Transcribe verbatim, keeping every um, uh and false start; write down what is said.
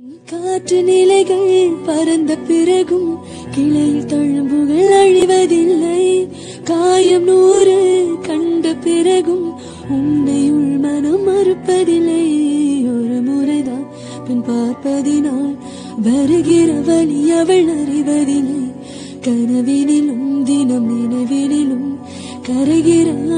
காற்று நிலைகள் பறந்த பிறகும் கிளையில் தழும்புகள் அழிவதில்லை. காயம் நூறு கண்ட பிறகும் உன்னை உள் மனம் மறுப்பதில்லை. ஒரு முறைதான் பின் பார்ப்பதினால் வருகிற வழி அவள் அறிவதில்லை. கனவினிலும் தினம் நினைவினிலும் கரைகிற